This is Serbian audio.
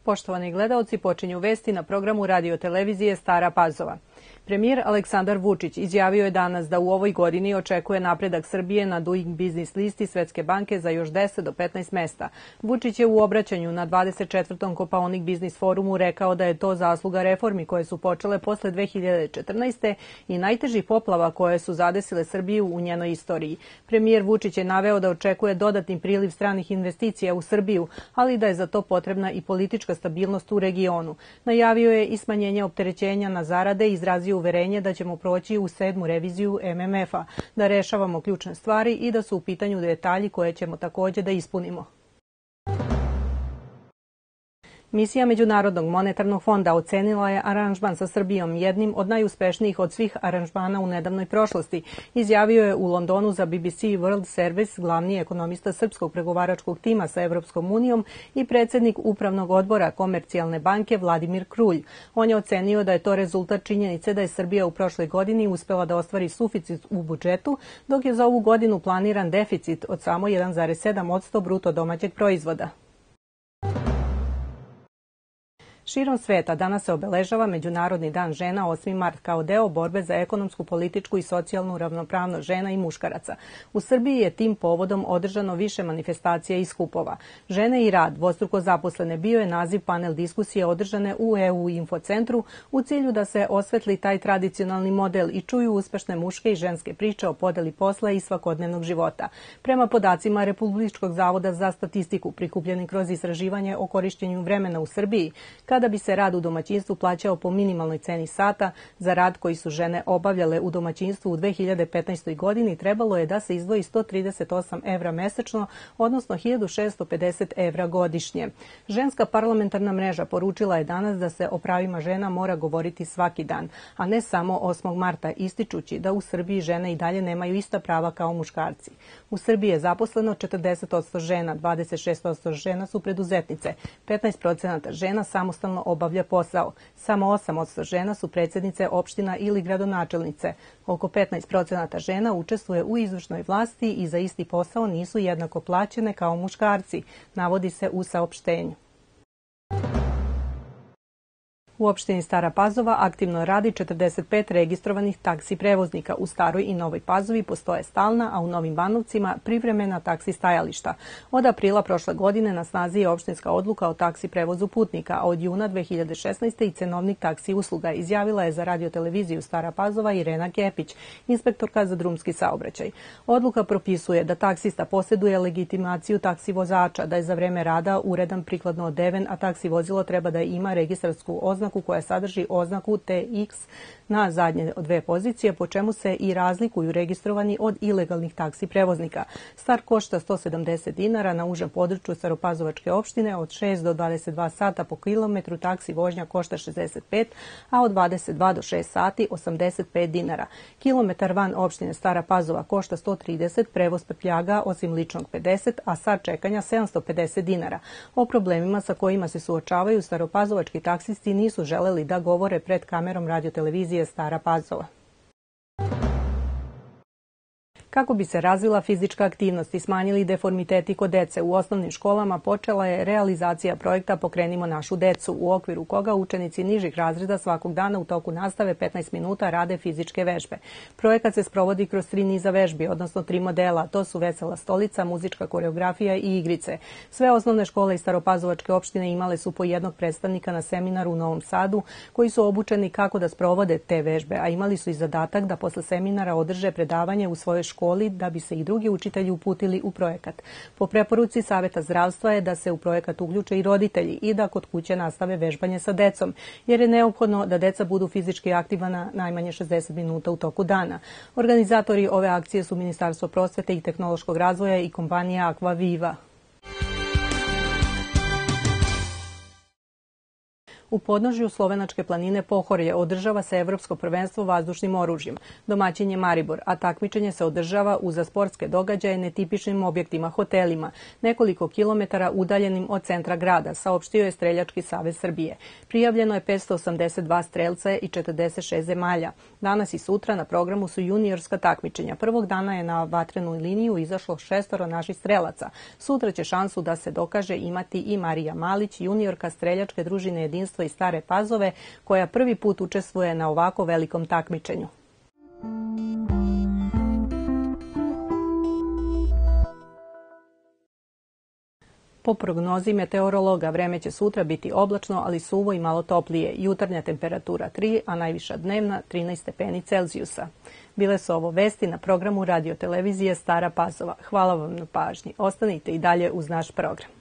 Poštovani gledaoci, počinju vesti na programu radio-televizije Stara Pazova. Premijer Aleksandar Vučić izjavio je danas da u ovoj godini očekuje napredak Srbije na Doing Business listi Svetske banke za još 10 do 15 mesta. Vučić je u obraćanju na 24. Kopaonik Biznis forumu rekao da je to zasluga reformi koje su počele posle 2014. i najtežih poplava koje su zadesile Srbiju u njenoj istoriji. Premijer Vučić je naveo da očekuje dodatni priliv stranih investicija u Srbiju, ali da je za to potrebna i politička stabilnost u regionu. Najavio je i smanjenje opterećenja na zarade i izrazio uverenje da ćemo proći u 7. reviziju MMF-a, da rešavamo ključne stvari i da su u pitanju detalji koje ćemo takođe da ispunimo. Misija Međunarodnog monetarnog fonda ocenila je aranžman sa Srbijom jednim od najuspešnijih od svih aranžmana u nedavnoj prošlosti, izjavio je u Londonu za BBC World Service glavni ekonomista srpskog pregovaračkog tima sa Evropskom unijom i predsjednik Upravnog odbora Komercijalne banke Vladimir Krulj. On je ocenio da je to rezultat činjenice da je Srbija u prošloj godini uspela da ostvari suficit u budžetu, dok je za ovu godinu planiran deficit od samo 1,7% bruto domaćeg proizvoda. Širom sveta danas se obeležava Međunarodni dan žena 8. mart kao deo borbe za ekonomsku, političku i socijalnu ravnopravnost žena i muškaraca. U Srbiji je tim povodom održano više manifestacija i skupova. Žene i rad, dvostruko zaposlene bio je naziv panel diskusije održane u EU Infocentru u cilju da se osvetli taj tradicionalni model i čuju uspešne muške i ženske priče o podeli posla i svakodnevnog života. Prema podacima Republičkog zavoda za statistiku prikupljeni kroz istraživanje o korišćenju vremena u Srbiji, kada bi se rad u domaćinstvu plaćao po minimalnoj ceni sata, za rad koji su žene obavljale u domaćinstvu u 2015. godini trebalo je da se izdvoji 138 evra mesečno, odnosno 1650 evra godišnje. Ženska parlamentarna mreža poručila je danas da se o pravima žena mora govoriti svaki dan, a ne samo 8. marta, ističući da u Srbiji žene i dalje nemaju ista prava kao muškarci. U Srbiji je zaposleno 40% žena, 26% žena su preduzetnice, 15% žena samostalno obavlja posao. Samo 8% žena su predsjednice opština ili gradonačelnice. Oko 15% žena učestvuje u izvršnoj vlasti i za isti posao nisu jednako plaćene kao muškarci, navodi se u saopštenju. U opštini Stara Pazova aktivno radi 45 registrovanih taksi prevoznika. U Staroj i Novoj Pazovi postoje stalna, a u Novim Banovcima privremena taksi stajališta. Od aprila prošle godine na snazi je opštinska odluka o taksi prevozu putnika, a od juna 2016. i cenovnik taksi usluga, izjavila je za radio-televiziju Stara Pazova Irena Kepić, inspektorka za drumski saobraćaj. Odluka propisuje da taksista posjeduje legitimaciju taksi vozača, da je za vreme rada uredan, prikladno odeven, a taksi vozilo treba da ima registarsku oznaku koja sadrži oznaku TX na zadnje dve pozicije, po čemu se i razlikuju registrovani od ilegalnih taksi prevoznika. Start košta 170 dinara na užem području Staropazovačke opštine, od 6 do 22 sata po kilometru taksi vožnja košta 65, a od 22 do 6 sati 85 dinara. Kilometar van opštine Stara Pazova košta 130, prevoz prtljaga osim ličnog 50, a sat čekanja 750 dinara. O problemima sa kojima se suočavaju staropazovački taksisti nisu želeli da govore pred kamerom radio-televizije Stara Pazova. Kako bi se razvila fizička aktivnost i smanjili deformiteti kod dece u osnovnim školama, počela je realizacija projekta Pokrenimo našu decu, u okviru koga učenici nižih razreda svakog dana u toku nastave 15 minuta rade fizičke vežbe. Projekat se sprovodi kroz 3 niza vežbi, odnosno 3 modela. To su vesela stolica, muzička koreografija i igrice. Sve osnovne škole iz Staropazovačke opštine imale su po jednog predstavnika na seminaru u Novom Sadu, koji su obučeni kako da sprovode te vežbe, a imali su i zadatak da posle seminara održe predavanje u svojoj školi da bi se i drugi učitelji uputili u projekat. Po preporuci Saveta zdravstva je da se u projekat uključe i roditelji i da kod kuće nastave vežbanje sa decom, jer je neophodno da deca budu fizički aktivna najmanje 60 minuta u toku dana. Organizatori ove akcije su Ministarstvo prosvete i tehnološkog razvoja i kompanija Aquaviva. U podnožju slovenačke planine Pohorje održava se Evropsko prvenstvo vazdušnim oružjem. Domaćin je Maribor, a takmičenje se održava uza sportske događaje netipičnim objektima, hotelima, nekoliko kilometara udaljenim od centra grada, saopštio je Streljački savez Srbije. Prijavljeno je 582 strelca i 46 zemalja. Danas i sutra na programu su juniorska takmičenja. Prvog dana je na vatrenu liniju izašlo 6 naših strelaca. Sutra će šansu da se dokaže imati i Marija Malić, juniorka Streljačke družine Jedinstvo iz Stare Pazove, koja prvi put učestvuje na ovako velikom takmičenju. Po prognozi meteorologa, vreme će sutra biti oblačno, ali suvo i malo toplije. Jutarnja temperatura 3, a najviša dnevna 13 stepeni Celzijusa. Bile su ovo vesti na programu radio televizije Stara Pazova. Hvala vam na pažnji. Ostanite i dalje uz naš program.